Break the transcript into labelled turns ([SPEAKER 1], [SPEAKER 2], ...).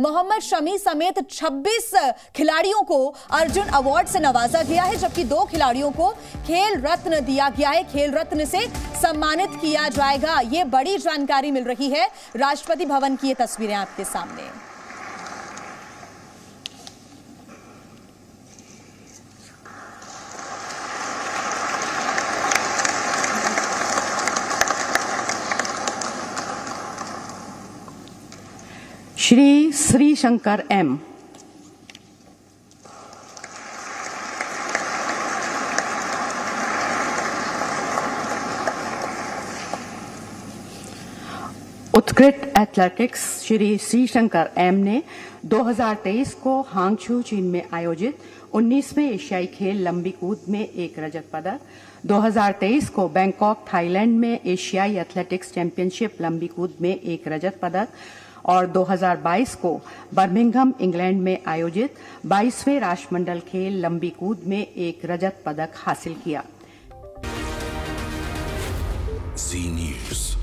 [SPEAKER 1] मोहम्मद शमी समेत 26 खिलाड़ियों को अर्जुन अवार्ड से नवाजा गया है, जबकि 2 खिलाड़ियों को खेल रत्न दिया गया है। खेल रत्न से सम्मानित किया जाएगा। ये बड़ी जानकारी मिल रही है। राष्ट्रपति भवन की ये तस्वीरें आपके सामने।
[SPEAKER 2] श्री श्रीशंकर एम, उत्कृष्ट एथलेटिक्स श्री श्रीशंकर एम ने 2023 को हांगझू चीन में आयोजित 19वें एशियाई खेल लंबी कूद में 1 रजत पदक, 2023 को बैंकॉक थाईलैंड में एशियाई एथलेटिक्स चैंपियनशिप लंबी कूद में 1 रजत पदक और 2022 को बर्मिंघम इंग्लैंड में आयोजित 22वें राष्ट्रमंडल खेल लंबी कूद में 1 रजत पदक हासिल किया।
[SPEAKER 3] जी न्यूज़।